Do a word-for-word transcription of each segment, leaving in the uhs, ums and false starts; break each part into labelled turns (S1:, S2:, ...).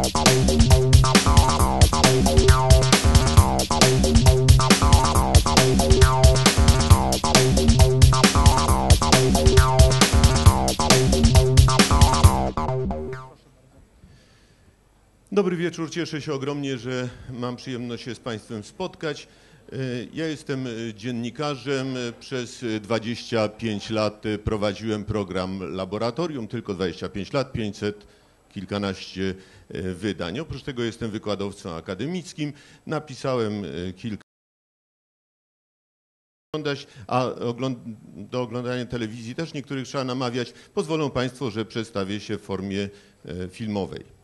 S1: Dobry wieczór, cieszę się ogromnie, że mam przyjemność się z Państwem spotkać. Ja jestem dziennikarzem, przez dwadzieścia pięć lat prowadziłem program Laboratorium, tylko dwadzieścia pięć lat, pięćset kilkanaście wydań. Oprócz tego jestem wykładowcą akademickim, napisałem kilka a do oglądania telewizji też niektórych trzeba namawiać. Pozwolą Państwo, że przedstawię się w formie filmowej.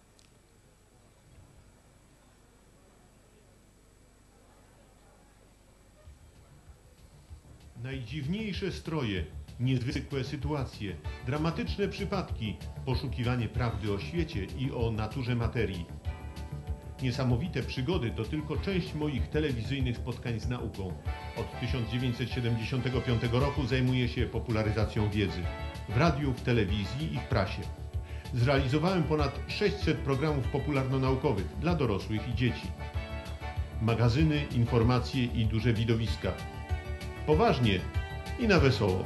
S1: Najdziwniejsze stroje, niezwykłe sytuacje, dramatyczne przypadki, poszukiwanie prawdy o świecie i o naturze materii. Niesamowite przygody to tylko część moich telewizyjnych spotkań z nauką. Od tysiąc dziewięćset siedemdziesiątego piątego roku zajmuję się popularyzacją wiedzy w radiu, w telewizji i w prasie. Zrealizowałem ponad sześćset programów popularno-naukowych dla dorosłych i dzieci. Magazyny, informacje i duże widowiska. Poważnie i na wesoło.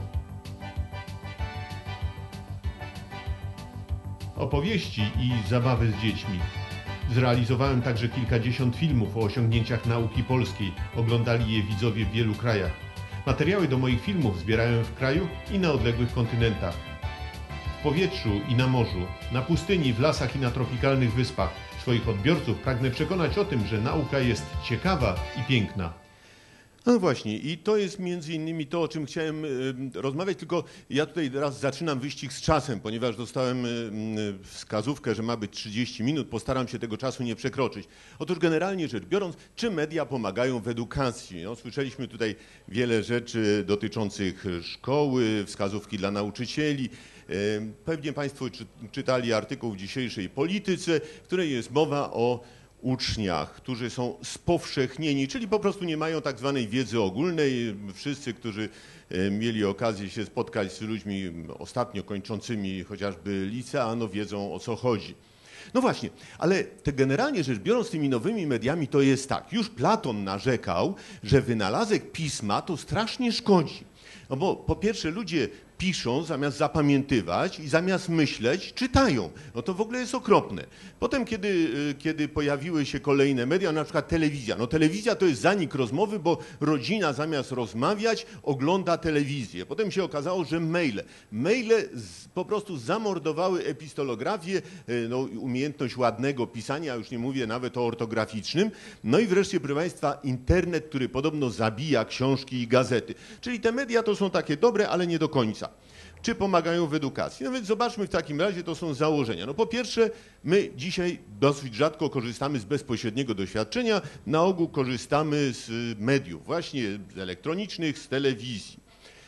S1: Opowieści i zabawy z dziećmi. Zrealizowałem także kilkadziesiąt filmów o osiągnięciach nauki polskiej. Oglądali je widzowie w wielu krajach. Materiały do moich filmów zbierałem w kraju i na odległych kontynentach. W powietrzu i na morzu, na pustyni, w lasach i na tropikalnych wyspach. Swoich odbiorców pragnę przekonać o tym, że nauka jest ciekawa i piękna. No właśnie, i to jest między innymi to, o czym chciałem y, rozmawiać, tylko ja tutaj teraz zaczynam wyścig z czasem, ponieważ dostałem y, wskazówkę, że ma być trzydzieści minut, postaram się tego czasu nie przekroczyć. Otóż generalnie rzecz biorąc, czy media pomagają w edukacji? No, słyszeliśmy tutaj wiele rzeczy dotyczących szkoły, wskazówki dla nauczycieli. Y, pewnie Państwo czy, czytali artykuł w dzisiejszej Polityce, w której jest mowa o uczniach, którzy są spowszechnieni, czyli po prostu nie mają tak zwanej wiedzy ogólnej. Wszyscy, którzy mieli okazję się spotkać z ludźmi ostatnio kończącymi chociażby licea, no wiedzą, o co chodzi. No właśnie, ale te generalnie rzecz biorąc tymi nowymi mediami to jest tak. Już Platon narzekał, że wynalazek pisma to strasznie szkodzi. No bo po pierwsze ludzie piszą zamiast zapamiętywać i zamiast myśleć czytają. No to w ogóle jest okropne. Potem kiedy, kiedy pojawiły się kolejne media, na przykład telewizja. No telewizja to jest zanik rozmowy, bo rodzina zamiast rozmawiać ogląda telewizję. Potem się okazało, że maile. Maile z, po prostu zamordowały epistolografię, no, umiejętność ładnego pisania, już nie mówię nawet o ortograficznym. No i wreszcie, proszę Państwa, internet, który podobno zabija książki i gazety. Czyli te media to są takie dobre, ale nie do końca. Czy pomagają w edukacji? No więc zobaczmy w takim razie, to są założenia. No po pierwsze, my dzisiaj dosyć rzadko korzystamy z bezpośredniego doświadczenia, na ogół korzystamy z mediów, właśnie z elektronicznych, z telewizji.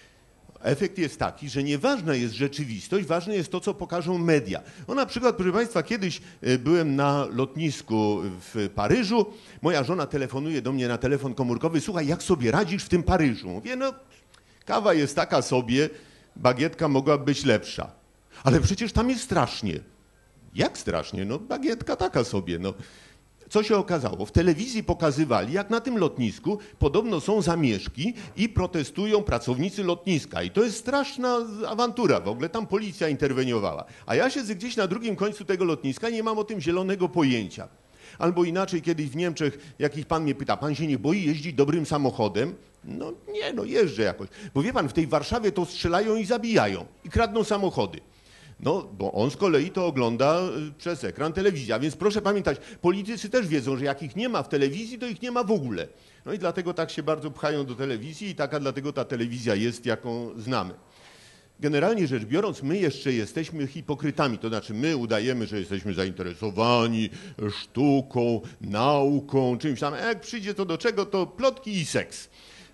S1: Efekt jest taki, że nieważna jest rzeczywistość, ważne jest to, co pokażą media. No na przykład, proszę Państwa, kiedyś byłem na lotnisku w Paryżu, moja żona telefonuje do mnie na telefon komórkowy, słuchaj, jak sobie radzisz w tym Paryżu? Mówię, no kawa jest taka sobie, bagietka mogła być lepsza. Ale przecież tam jest strasznie. Jak strasznie? No bagietka taka sobie. No. Co się okazało? W telewizji pokazywali, jak na tym lotnisku podobno są zamieszki i protestują pracownicy lotniska. I to jest straszna awantura. W ogóle tam policja interweniowała. A ja siedzę gdzieś na drugim końcu tego lotniska i nie mam o tym zielonego pojęcia. Albo inaczej, kiedyś w Niemczech jakiś pan mnie pyta, pan się nie boi jeździć dobrym samochodem? No nie, no jeżdżę jakoś. Bo wie pan, w tej Warszawie to strzelają i zabijają i kradną samochody. No, bo on z kolei to ogląda przez ekran telewizji. A więc proszę pamiętać, politycy też wiedzą, że jak ich nie ma w telewizji, to ich nie ma w ogóle. No i dlatego tak się bardzo pchają do telewizji i taka dlatego ta telewizja jest, jaką znamy. Generalnie rzecz biorąc, my jeszcze jesteśmy hipokrytami, to znaczy my udajemy, że jesteśmy zainteresowani sztuką, nauką, czymś tam, a jak przyjdzie to do czego, to plotki i seks.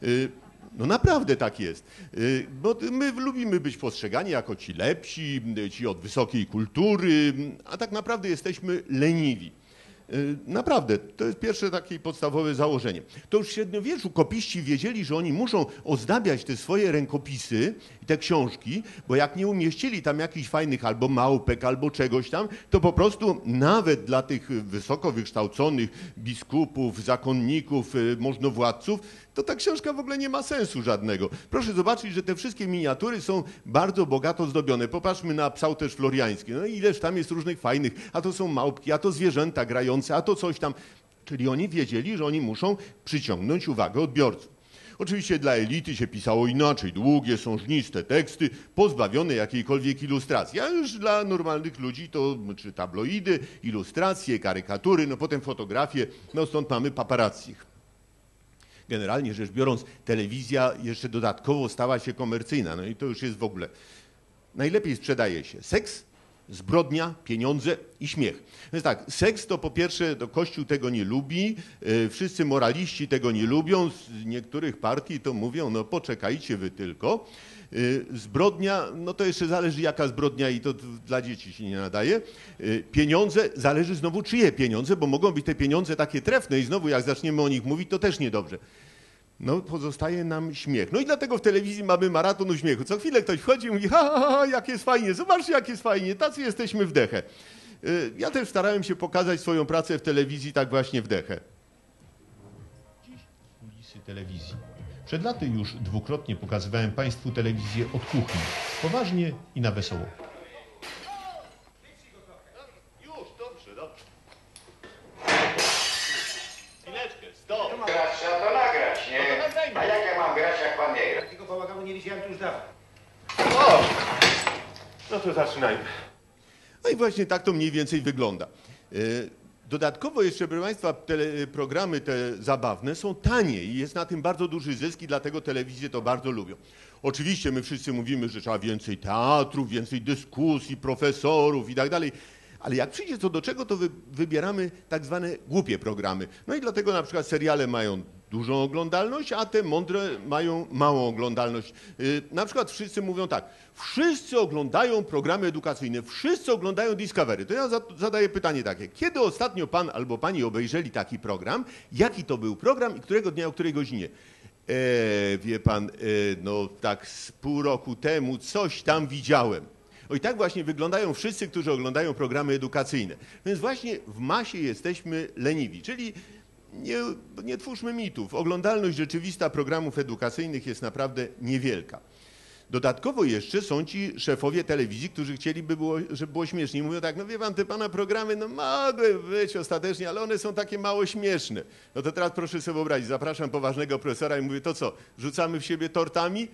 S1: No naprawdę tak jest, bo my lubimy być postrzegani jako ci lepsi, ci od wysokiej kultury, a tak naprawdę jesteśmy leniwi.
S2: Naprawdę, to jest pierwsze takie podstawowe założenie. To już w średniowieczu kopiści wiedzieli, że oni muszą ozdabiać te swoje rękopisy i te książki, bo jak nie umieścili tam jakichś fajnych albo małpek, albo czegoś tam, to po prostu nawet dla tych wysoko wykształconych biskupów, zakonników, możnowładców, to ta książka w ogóle nie ma sensu żadnego. Proszę zobaczyć, że te wszystkie miniatury są bardzo bogato zdobione. Popatrzmy na psałterz floriański. No ileż tam jest różnych fajnych, a to są małpki, a to zwierzęta grające, a to coś tam. Czyli oni wiedzieli, że oni muszą przyciągnąć uwagę odbiorców. Oczywiście dla elity się pisało inaczej. Długie, sążniste teksty, pozbawione jakiejkolwiek ilustracji. A już dla normalnych ludzi to czy tabloidy, ilustracje, karykatury, no potem fotografie, no stąd mamy paparazzich. Generalnie rzecz biorąc, telewizja jeszcze dodatkowo stała się komercyjna. No i to już jest w ogóle. Najlepiej sprzedaje się seks, zbrodnia, pieniądze i śmiech. Więc tak, seks to po pierwsze, to Kościół tego nie lubi, yy, wszyscy moraliści tego nie lubią, z niektórych partii to mówią, no poczekajcie wy tylko. Yy, zbrodnia, no to jeszcze zależy jaka zbrodnia i to dla dzieci się nie nadaje. Yy, pieniądze, zależy znowu czyje pieniądze, bo mogą być te pieniądze takie trefne i znowu jak zaczniemy o nich mówić, to też niedobrze. No pozostaje nam śmiech. No i dlatego w telewizji mamy maraton uśmiechu. Co chwilę ktoś wchodzi i mówi, ha, ha, ha, jak jest fajnie, zobaczcie jak jest fajnie, tacy jesteśmy w dechę. Ja też starałem się pokazać swoją pracę w telewizji tak właśnie w dechę.
S1: Dziś kulisy telewizji. Przed laty już dwukrotnie pokazywałem Państwu telewizję od kuchni. Poważnie i na wesoło.
S2: Już, dobrze, dobrze. Chwileczkę, stop.
S3: Grać trzeba to nagrać, nie?
S2: No to nagrajmy.
S3: A jak ja mam grać, jak pan nie gra?
S4: Takiego bałaganu nie widziałem tu już dawno.
S2: O! No to zaczynajmy. No i właśnie tak to mniej więcej wygląda. Dodatkowo jeszcze, proszę Państwa, tele, programy te zabawne są tanie i jest na tym bardzo duży zysk i dlatego telewizje to bardzo lubią. Oczywiście my wszyscy mówimy, że trzeba więcej teatrów, więcej dyskusji, profesorów i tak dalej. Ale jak przyjdzie co do czego, to wy, wybieramy tak zwane głupie programy. No i dlatego na przykład seriale mają dużą oglądalność, a te mądre mają małą oglądalność. Yy, na przykład wszyscy mówią tak, wszyscy oglądają programy edukacyjne, wszyscy oglądają Discovery. To ja za, zadaję pytanie takie, kiedy ostatnio pan albo pani obejrzeli taki program, jaki to był program i którego dnia, o której godzinie? E, wie pan, e, no tak z pół roku temu coś tam widziałem. O i tak właśnie wyglądają wszyscy, którzy oglądają programy edukacyjne. Więc właśnie w masie jesteśmy leniwi, czyli nie, nie twórzmy mitów. Oglądalność rzeczywista programów edukacyjnych jest naprawdę niewielka. Dodatkowo jeszcze są ci szefowie telewizji, którzy chcieliby, było, żeby było śmiesznie. Mówią tak, no wie pan, te pana programy no mogły być ostatecznie, ale one są takie mało śmieszne. No to teraz proszę sobie wyobrazić, zapraszam poważnego profesora i mówię, to co, rzucamy w siebie tortami?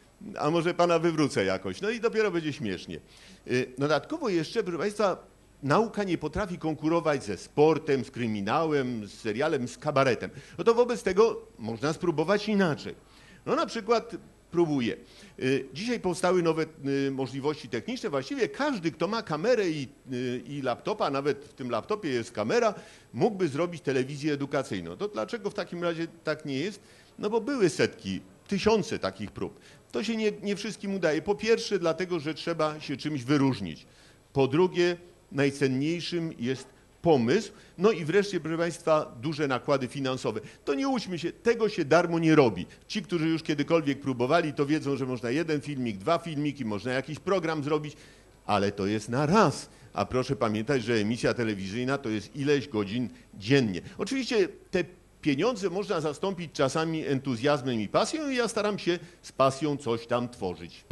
S2: A może pana wywrócę jakoś. No i dopiero będzie śmiesznie. Dodatkowo jeszcze, proszę Państwa, nauka nie potrafi konkurować ze sportem, z kryminałem, z serialem, z kabaretem. No to wobec tego można spróbować inaczej. No na przykład próbuję. Dzisiaj powstały nowe możliwości techniczne. Właściwie każdy, kto ma kamerę i, i laptopa, nawet w tym laptopie jest kamera, mógłby zrobić telewizję edukacyjną. To dlaczego w takim razie tak nie jest? No bo były setki, tysiące takich prób. To się nie, nie wszystkim udaje. Po pierwsze dlatego, że trzeba się czymś wyróżnić. Po drugie najcenniejszym jest pomysł. No i wreszcie, proszę Państwa, duże nakłady finansowe. To nie łudźmy się, tego się darmo nie robi. Ci, którzy już kiedykolwiek próbowali, to wiedzą, że można jeden filmik, dwa filmiki, można jakiś program zrobić, ale to jest na raz. A proszę pamiętać, że emisja telewizyjna to jest ileś godzin dziennie. Oczywiście te pieniądze można zastąpić czasami entuzjazmem i pasją i ja staram się z pasją coś tam tworzyć.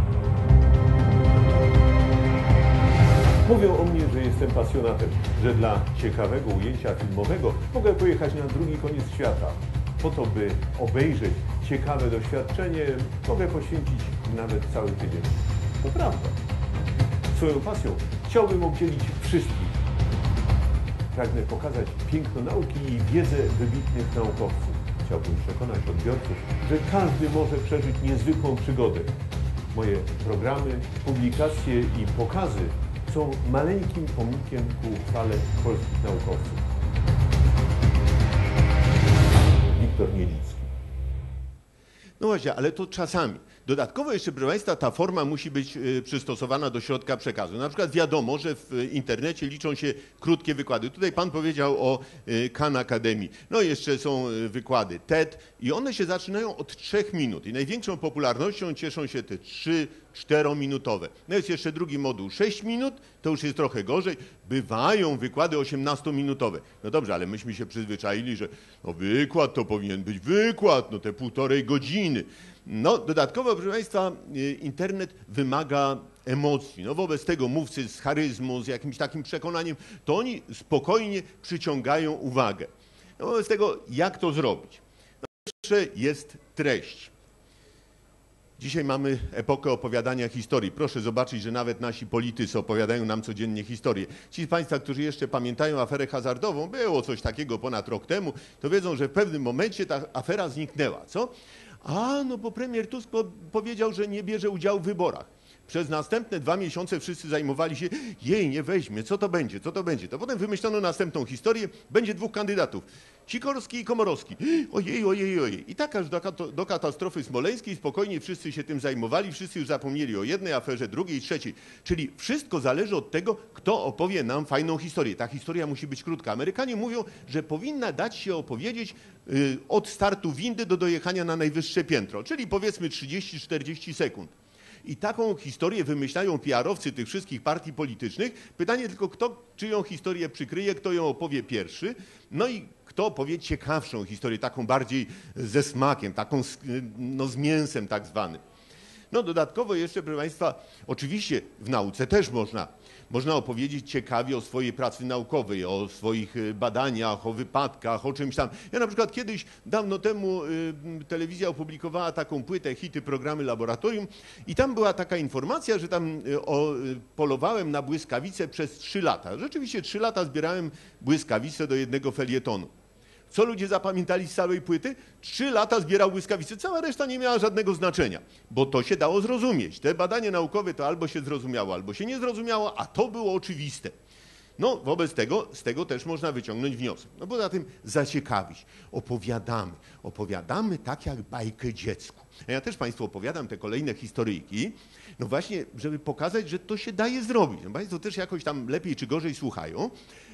S5: Mówią o mnie, że jestem pasjonatem, że dla ciekawego ujęcia filmowego mogę pojechać na drugi koniec świata. Po to, by obejrzeć ciekawe doświadczenie, mogę poświęcić nawet cały tydzień. To prawda. Swoją pasją chciałbym obdzielić wszystkich. Pragnę pokazać piękno nauki i wiedzę wybitnych naukowców. Chciałbym przekonać odbiorców, że każdy może przeżyć niezwykłą przygodę. Moje programy, publikacje i pokazy są maleńkim pomnikiem ku chwale polskich naukowców. Wiktor Niedzicki.
S2: No właśnie, ale to czasami. Dodatkowo jeszcze, proszę Państwa, ta forma musi być przystosowana do środka przekazu. Na przykład wiadomo, że w internecie liczą się krótkie wykłady. Tutaj Pan powiedział o Khan Academy. No jeszcze są wykłady T E D i one się zaczynają od trzech minut i największą popularnością cieszą się te trzy, czterominutowe. No jest jeszcze drugi moduł, sześć minut, to już jest trochę gorzej. Bywają wykłady osiemnastominutowe. No dobrze, ale myśmy się przyzwyczaili, że no wykład to powinien być wykład, no te półtorej godziny. No dodatkowo, proszę Państwa, internet wymaga emocji. No wobec tego mówcy z charyzmą, z jakimś takim przekonaniem, to oni spokojnie przyciągają uwagę. No wobec tego, jak to zrobić? No, pierwsze jest treść. Dzisiaj mamy epokę opowiadania historii. Proszę zobaczyć, że nawet nasi politycy opowiadają nam codziennie historię. Ci z Państwa, którzy jeszcze pamiętają aferę hazardową, było coś takiego ponad rok temu, to wiedzą, że w pewnym momencie ta afera zniknęła. Co? A, no bo premier Tusk po powiedział, że nie bierze udziału w wyborach. Przez następne dwa miesiące wszyscy zajmowali się, jej, nie weźmie, co to będzie, co to będzie. To potem wymyślono następną historię, będzie dwóch kandydatów, Sikorski i Komorowski. Ojej, ojej, ojej. I tak aż do, do katastrofy smoleńskiej spokojnie wszyscy się tym zajmowali, wszyscy już zapomnieli o jednej aferze, drugiej, trzeciej. Czyli wszystko zależy od tego, kto opowie nam fajną historię. Ta historia musi być krótka. Amerykanie mówią, że powinna dać się opowiedzieć y, od startu windy do dojechania na najwyższe piętro, czyli powiedzmy trzydzieści czterdzieści sekund. I taką historię wymyślają P R-owcy tych wszystkich partii politycznych. Pytanie tylko, kto czyją historię przykryje, kto ją opowie pierwszy. No i kto opowie ciekawszą historię, taką bardziej ze smakiem, taką no, z mięsem tak zwanym. No dodatkowo jeszcze, proszę Państwa, oczywiście w nauce też można, można opowiedzieć ciekawie o swojej pracy naukowej, o swoich badaniach, o wypadkach, o czymś tam. Ja na przykład kiedyś, dawno temu y, telewizja opublikowała taką płytę Hity, programy laboratorium i tam była taka informacja, że tam y, o, y, polowałem na błyskawice przez trzy lata. Rzeczywiście trzy lata zbierałem błyskawice do jednego felietonu. Co ludzie zapamiętali z całej płyty? Trzy lata zbierał błyskawice, cała reszta nie miała żadnego znaczenia, bo to się dało zrozumieć. Te badania naukowe to albo się zrozumiało, albo się nie zrozumiało, a to było oczywiste. No wobec tego, z tego też można wyciągnąć wniosek. No poza tym zaciekawić, opowiadamy, opowiadamy tak jak bajkę dziecku. A ja też Państwu opowiadam te kolejne historyjki, no właśnie, żeby pokazać, że to się daje zrobić. No Państwo też jakoś tam lepiej czy gorzej słuchają,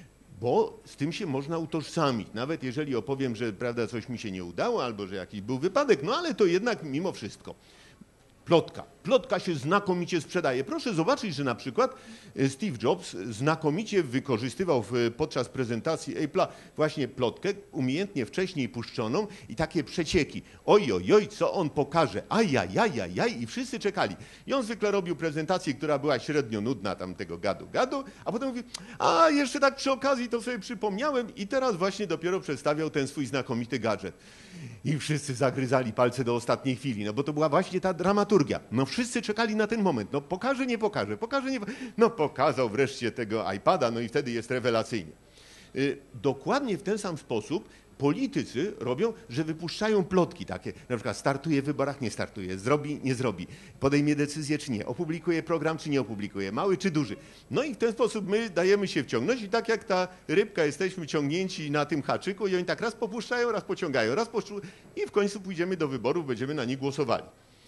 S2: bo z tym się można utożsamić. Nawet jeżeli opowiem, że prawda, coś mi się nie udało albo że jakiś był wypadek, no ale to jednak mimo wszystko. Plotka. Plotka się znakomicie sprzedaje. Proszę zobaczyć, że na przykład Steve Jobs znakomicie wykorzystywał w, podczas prezentacji Apple'a właśnie plotkę, umiejętnie wcześniej puszczoną i takie przecieki. Oj, oj, oj, co on pokaże? Ajajajajaj i wszyscy czekali. I on zwykle robił prezentację, która była średnio nudna, tam tego gadu, gadu, a potem mówi, a jeszcze tak przy okazji to sobie przypomniałem i teraz właśnie dopiero przedstawiał ten swój znakomity gadżet. I wszyscy zagryzali palce do ostatniej chwili, no bo to była właśnie ta dramaturgia. No wszyscy czekali na ten moment, no pokaże, nie pokaże, pokaże, nie pokaże. No pokazał wreszcie tego iPada, no i wtedy jest rewelacyjnie. Yy, dokładnie w ten sam sposób politycy robią, że wypuszczają plotki takie, na przykład startuje w wyborach, nie startuje, zrobi, nie zrobi, podejmie decyzję czy nie, opublikuje program czy nie opublikuje, mały czy duży. No i w ten sposób my dajemy się wciągnąć i tak jak ta rybka jesteśmy ciągnięci na tym haczyku i oni tak raz popuszczają, raz pociągają, raz poszczu... i w końcu pójdziemy do wyborów, będziemy na nich głosowali.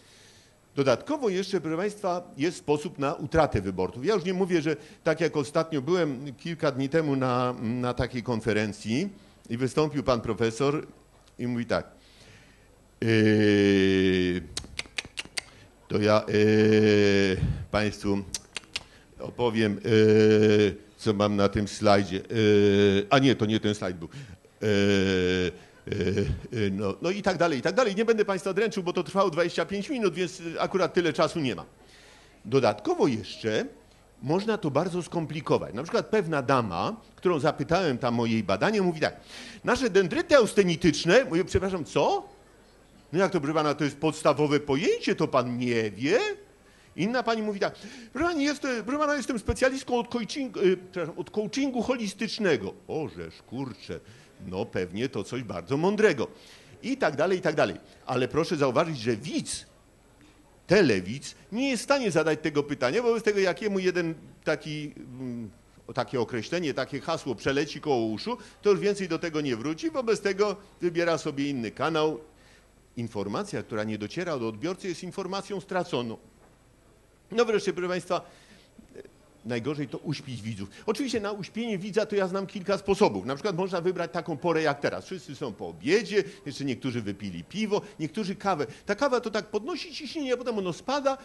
S2: Dodatkowo jeszcze, proszę Państwa, jest sposób na utratę wyborców. Ja już nie mówię, że tak jak ostatnio byłem kilka dni temu na, na takiej konferencji, i wystąpił pan profesor i mówi tak, yy, to ja yy, Państwu opowiem, yy, co mam na tym slajdzie. Yy, a nie, to nie ten slajd był. Yy, yy, no, no i tak dalej, i tak dalej. Nie będę Państwa dręczył, bo to trwało dwadzieścia pięć minut, więc akurat tyle czasu nie ma. Dodatkowo jeszcze można to bardzo skomplikować. Na przykład pewna dama, którą zapytałem tam o jej badanie, mówi tak, nasze dendryty austenityczne, mówię, przepraszam, co? No jak to, proszę pana, to jest podstawowe pojęcie, to pan nie wie? Inna pani mówi tak, proszę pani, jestem, proszę pana, jestem specjalistką od coachingu, yy, przepraszam, od coachingu holistycznego. Ożeż, kurczę, no pewnie to coś bardzo mądrego. I tak dalej, i tak dalej. Ale proszę zauważyć, że widz, telewidz nie jest w stanie zadać tego pytania, wobec tego jakiemu jeden taki, takie określenie, takie hasło przeleci koło uszu, to już więcej do tego nie wróci, wobec tego wybiera sobie inny kanał informacja, która nie dociera do odbiorcy, jest informacją straconą. No wreszcie, proszę Państwa, najgorzej to uśpić widzów. Oczywiście na uśpienie widza to ja znam kilka sposobów. Na przykład można wybrać taką porę jak teraz. Wszyscy są po obiedzie, jeszcze niektórzy wypili piwo, niektórzy kawę. Ta kawa to tak podnosi ciśnienie, a potem ono spada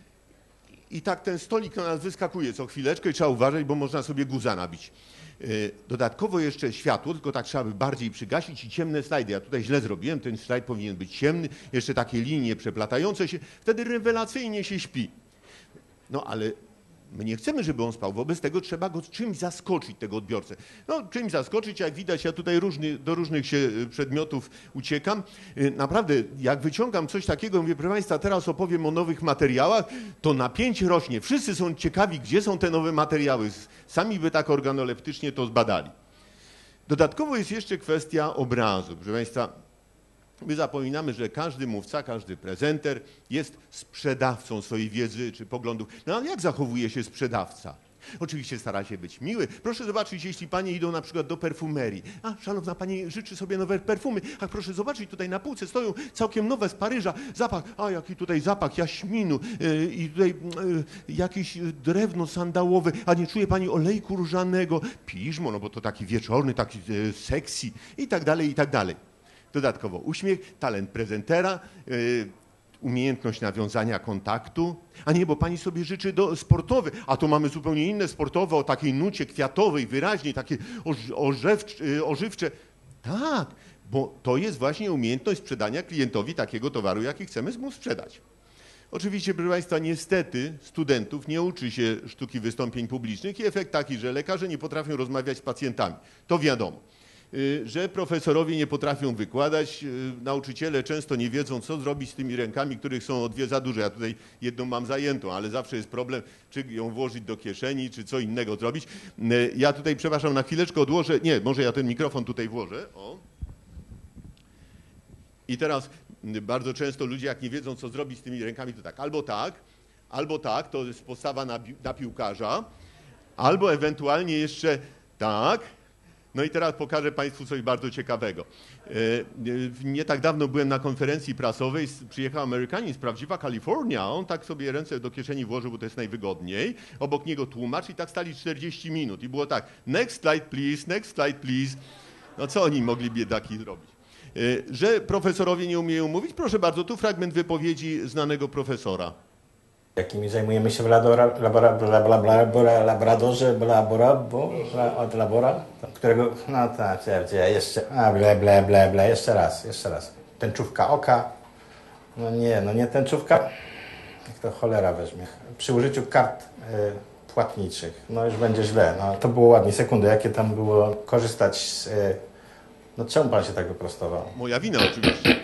S2: i tak ten stolik na nas wyskakuje co chwileczkę i trzeba uważać, bo można sobie guza nabić. Dodatkowo jeszcze światło, tylko tak trzeba by bardziej przygasić i ciemne slajdy. Ja tutaj źle zrobiłem, ten slajd powinien być ciemny, jeszcze takie linie przeplatające się, wtedy rewelacyjnie się śpi. No ale my nie chcemy, żeby on spał, wobec tego trzeba go czymś zaskoczyć, tego odbiorcę. No czymś zaskoczyć, jak widać, ja tutaj różny, do różnych się przedmiotów uciekam. Naprawdę, jak wyciągam coś takiego, mówię, proszę Państwa, teraz opowiem o nowych materiałach, to napięcie rośnie. Wszyscy są ciekawi, gdzie są te nowe materiały. Sami by tak organoleptycznie to zbadali. Dodatkowo jest jeszcze kwestia obrazu. Proszę Państwa, my zapominamy, że każdy mówca, każdy prezenter jest sprzedawcą swojej wiedzy czy poglądów. No ale jak zachowuje się sprzedawca? Oczywiście stara się być miły. Proszę zobaczyć, jeśli panie idą na przykład do perfumerii. A, szanowna pani życzy sobie nowe perfumy. A proszę zobaczyć, tutaj na półce stoją całkiem nowe z Paryża. Zapach, a jaki tutaj zapach jaśminu yy, i tutaj yy, jakieś drewno sandałowe. A nie czuje pani olejku różanego? Piżmo, no bo to taki wieczorny, taki yy, sexy i tak dalej, i tak dalej. Dodatkowo uśmiech, talent prezentera, yy, umiejętność nawiązania kontaktu. A nie, bo pani sobie życzy do sportowe, a to mamy zupełnie inne sportowe, o takiej nucie kwiatowej, wyraźniej, takie ożywcze, ożywcze. Tak, bo to jest właśnie umiejętność sprzedania klientowi takiego towaru, jaki chcemy mu sprzedać. Oczywiście, proszę Państwa, niestety studentów nie uczy się sztuki wystąpień publicznych i efekt taki, że lekarze nie potrafią rozmawiać z pacjentami. To wiadomo. Że profesorowie nie potrafią wykładać, nauczyciele często nie wiedzą, co zrobić z tymi rękami, których są o dwie za duże. Ja tutaj jedną mam zajętą, ale zawsze jest problem, czy ją włożyć do kieszeni, czy co innego zrobić. Ja tutaj, przepraszam, na chwileczkę odłożę, nie, może ja ten mikrofon tutaj włożę. O. I teraz bardzo często ludzie, jak nie wiedzą, co zrobić z tymi rękami, to tak, albo tak, albo tak, to jest postawa na, na piłkarza, albo ewentualnie jeszcze tak. No i teraz pokażę Państwu coś bardzo ciekawego. Nie tak dawno byłem na konferencji prasowej, przyjechał Amerykanin z prawdziwa Kalifornia, on tak sobie ręce do kieszeni włożył, bo to jest najwygodniej, obok niego tłumacz i tak stali czterdzieści minut i było tak, next slide please, next slide please. No co oni mogli biedaki zrobić? Że profesorowie nie umieją mówić? Proszę bardzo, tu fragment wypowiedzi znanego profesora.
S4: Jakimi zajmujemy się w labora, labora, bla, bla, bla, bla, labradorze, bla, bla, bo, bla, od labora, którego, no tak, jeszcze, a, ble, ble, ble, ble, jeszcze raz, jeszcze raz. Tęczówka oka, no nie, no nie tęczówka, jak to cholera weźmie. Przy użyciu kart y, płatniczych, no już będzie źle, no to było ładnie, sekundy, jakie tam było korzystać z, y, no czemu pan się tak wyprostował?
S2: Moja wina oczywiście.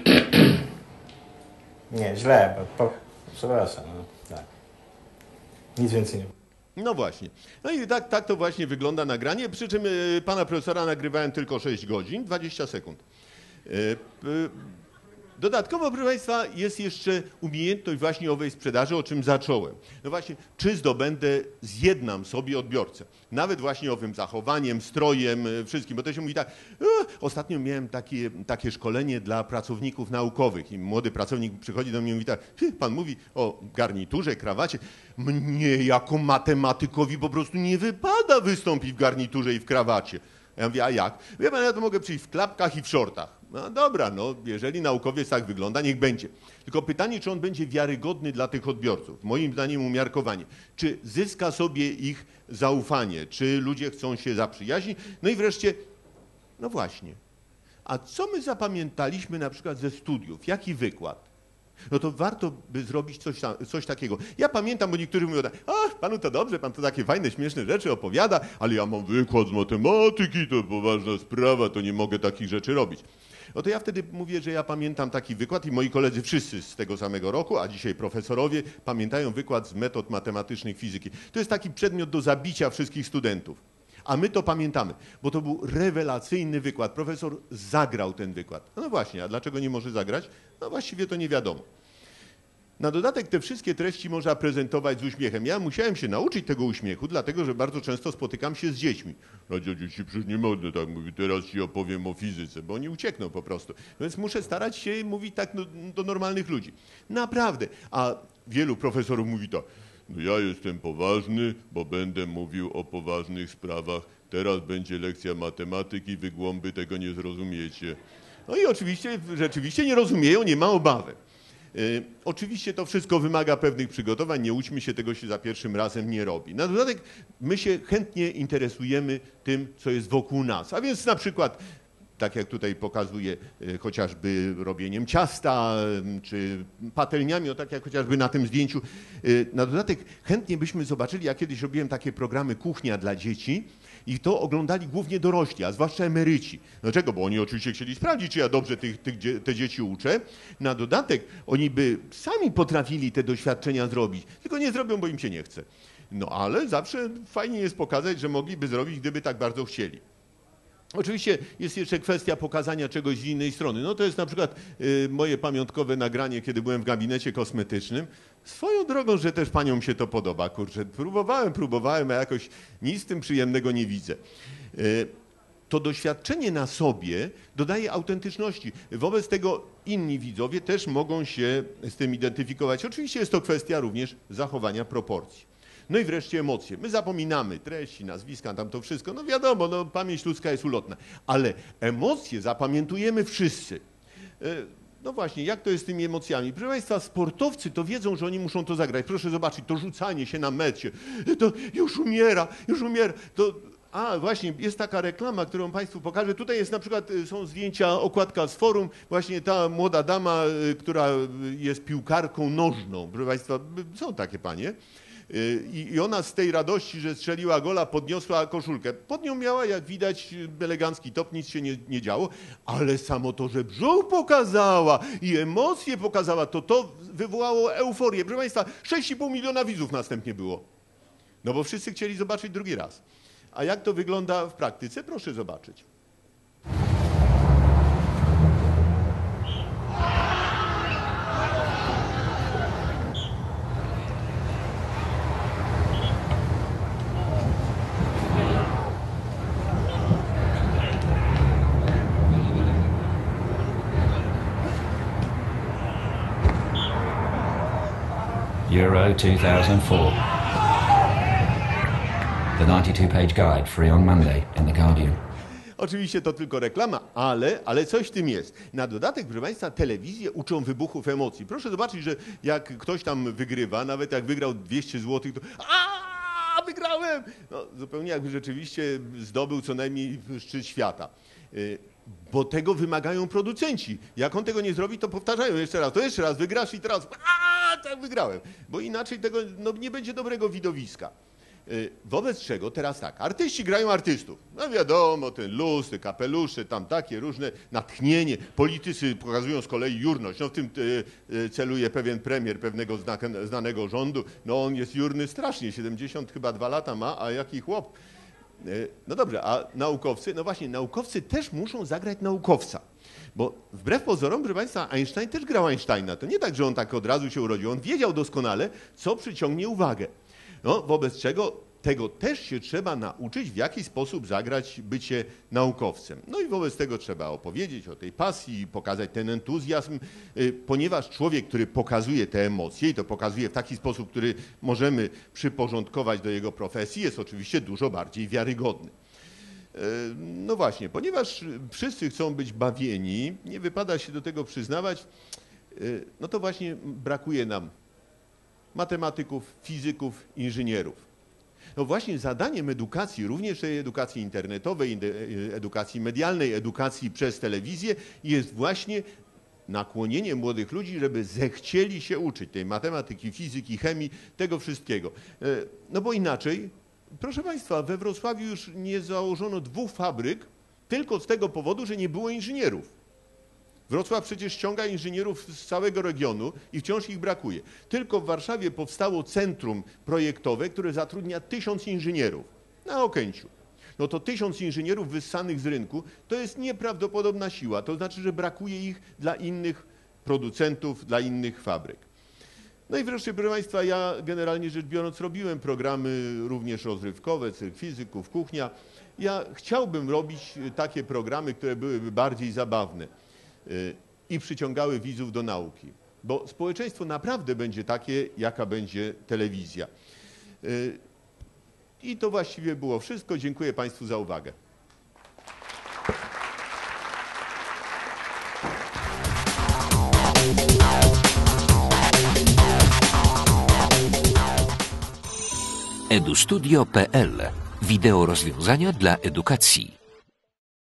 S4: Nie, źle, bo, po, przepraszam, no. Tak. Nic więcej nie.
S2: No właśnie. No i tak, tak to właśnie wygląda nagranie, przy czym y, pana profesora nagrywałem tylko sześć godzin, dwadzieścia sekund. Y, y, dodatkowo, proszę Państwa, jest jeszcze umiejętność właśnie owej sprzedaży, o czym zacząłem. No właśnie, czy zdobędę, zjednam sobie odbiorcę. Nawet właśnie owym zachowaniem, strojem, wszystkim, bo to się mówi tak, e, ostatnio miałem takie, takie szkolenie dla pracowników naukowych i młody pracownik przychodzi do mnie i mówi tak, pan mówi o garniturze, krawacie, mnie jako matematykowi po prostu nie wypada wystąpić w garniturze i w krawacie. Ja mówię, a jak? Wie pan, ja to mogę przyjść w klapkach i w shortach. No dobra, no jeżeli naukowiec tak wygląda, niech będzie. Tylko pytanie, czy on będzie wiarygodny dla tych odbiorców. Moim zdaniem umiarkowanie. Czy zyska sobie ich zaufanie, czy ludzie chcą się zaprzyjaźnić. No i wreszcie, no właśnie, a co my zapamiętaliśmy na przykład ze studiów? Jaki wykład? No to warto by zrobić coś, coś takiego. Ja pamiętam, bo niektórzy mówią, ach, panu to dobrze, pan to takie fajne, śmieszne rzeczy opowiada, ale ja mam wykład z matematyki, to poważna sprawa, to nie mogę takich rzeczy robić. No to ja wtedy mówię, że ja pamiętam taki wykład i moi koledzy wszyscy z tego samego roku, a dzisiaj profesorowie, pamiętają wykład z metod matematycznych fizyki. To jest taki przedmiot do zabicia wszystkich studentów. A my to pamiętamy, bo to był rewelacyjny wykład. Profesor zagrał ten wykład. No właśnie, a dlaczego nie może zagrać? No właściwie to nie wiadomo. Na dodatek te wszystkie treści można prezentować z uśmiechem. Ja musiałem się nauczyć tego uśmiechu, dlatego że bardzo często spotykam się z dziećmi. No dzieci przecież nie mogę tak mówić, teraz ci opowiem o fizyce, bo oni uciekną po prostu. Więc muszę starać się mówić tak no, do normalnych ludzi. Naprawdę. A wielu profesorów mówi to. No ja jestem poważny, bo będę mówił o poważnych sprawach. Teraz będzie lekcja matematyki, wy głąby tego nie zrozumiecie. No i oczywiście, rzeczywiście nie rozumieją, nie ma obawy. Yy, oczywiście to wszystko wymaga pewnych przygotowań, nie łudźmy się, tego się za pierwszym razem nie robi. Na dodatek my się chętnie interesujemy tym, co jest wokół nas, a więc na przykład, tak jak tutaj pokazuję, yy, chociażby robieniem ciasta, yy, czy patelniami, o tak jak chociażby na tym zdjęciu. Yy, na dodatek chętnie byśmy zobaczyli, ja kiedyś robiłem takie programy Kuchnia dla dzieci, i to oglądali głównie dorośli, a zwłaszcza emeryci. Dlaczego? Bo oni oczywiście chcieli sprawdzić, czy ja dobrze tych, tych, te dzieci uczę. Na dodatek oni by sami potrafili te doświadczenia zrobić, tylko nie zrobią, bo im się nie chce. No ale zawsze fajnie jest pokazać, że mogliby zrobić, gdyby tak bardzo chcieli. Oczywiście jest jeszcze kwestia pokazania czegoś z innej strony. No to jest na przykład y, moje pamiątkowe nagranie, kiedy byłem w gabinecie kosmetycznym. Swoją drogą, że też paniom się to podoba. Kurczę, próbowałem, próbowałem, a jakoś nic z tym przyjemnego nie widzę. Y, to doświadczenie na sobie dodaje autentyczności. Wobec tego inni widzowie też mogą się z tym identyfikować. Oczywiście jest to kwestia również zachowania proporcji. No i wreszcie emocje. My zapominamy treści, nazwiska, tam to wszystko. No wiadomo, no, pamięć ludzka jest ulotna. Ale emocje zapamiętujemy wszyscy. No właśnie, jak to jest z tymi emocjami? Proszę Państwa, sportowcy to wiedzą, że oni muszą to zagrać. Proszę zobaczyć, to rzucanie się na mecie. To już umiera, już umiera. To... A, właśnie, jest taka reklama, którą Państwu pokażę. Tutaj jest na przykład, są zdjęcia, okładka z forum. Właśnie ta młoda dama, która jest piłkarką nożną. Proszę Państwa, są takie panie. I ona z tej radości, że strzeliła gola, podniosła koszulkę. Pod nią miała, jak widać, elegancki top, nic się nie, nie działo, ale samo to, że brzuch pokazała i emocje pokazała, to to wywołało euforię. Proszę Państwa, sześć i pół miliona widzów następnie było. No bo wszyscy chcieli zobaczyć drugi raz. A jak to wygląda w praktyce? Proszę zobaczyć.
S6: Euro two thousand four. The ninety-two page guide, free on Monday in The Guardian.
S2: Oczywiście to tylko reklama, ale, ale coś w tym jest. Na dodatek, proszę Państwa, telewizje uczą wybuchów emocji. Proszę zobaczyć, że jak ktoś tam wygrywa, nawet jak wygrał dwieście złotych, to a wygrałem! No, zupełnie jakby rzeczywiście zdobył co najmniej szczyt świata. Bo tego wymagają producenci. Jak on tego nie zrobi, to powtarzają jeszcze raz, to jeszcze raz wygrasz i teraz a tak wygrałem. Bo inaczej tego no, nie będzie dobrego widowiska. Wobec czego teraz tak, artyści grają artystów. No wiadomo, ten luz, te kapelusze, tam takie różne, natchnienie. Politycy pokazują z kolei jurność. No w tym e, celuje pewien premier pewnego znanego rządu. No on jest jurny strasznie, siedemdziesiąt chyba dwa lata ma, a jaki chłop. E, no dobrze, a naukowcy? No właśnie, naukowcy też muszą zagrać naukowca. Bo wbrew pozorom, proszę Państwa, Einstein też grał Einsteina. To nie tak, że on tak od razu się urodził. On wiedział doskonale, co przyciągnie uwagę. No, wobec czego tego też się trzeba nauczyć, w jaki sposób zagrać bycie naukowcem. No i wobec tego trzeba opowiedzieć o tej pasji, pokazać ten entuzjazm, ponieważ człowiek, który pokazuje te emocje i to pokazuje w taki sposób, który możemy przyporządkować do jego profesji, jest oczywiście dużo bardziej wiarygodny. No właśnie, ponieważ wszyscy chcą być bawieni, nie wypada się do tego przyznawać, no to właśnie brakuje nam matematyków, fizyków, inżynierów. No właśnie zadaniem edukacji, również tej edukacji internetowej, edukacji medialnej, edukacji przez telewizję jest właśnie nakłonienie młodych ludzi, żeby zechcieli się uczyć tej matematyki, fizyki, chemii, tego wszystkiego. No bo inaczej, proszę Państwa, we Wrocławiu już nie założono dwóch fabryk tylko z tego powodu, że nie było inżynierów. Wrocław przecież ściąga inżynierów z całego regionu i wciąż ich brakuje. Tylko w Warszawie powstało centrum projektowe, które zatrudnia tysiąc inżynierów na Okęciu. No to tysiąc inżynierów wyssanych z rynku to jest nieprawdopodobna siła. To znaczy, że brakuje ich dla innych producentów, dla innych fabryk. No i wreszcie, proszę Państwa, ja generalnie rzecz biorąc robiłem programy również rozrywkowe, cyrk fizyków, kuchnia. Ja chciałbym robić takie programy, które byłyby bardziej zabawne i przyciągały widzów do nauki, bo społeczeństwo naprawdę będzie takie, jaka będzie telewizja. I to właściwie było wszystko. Dziękuję Państwu za uwagę.
S7: edustudio kropka p l. Wideo rozwiązania dla edukacji.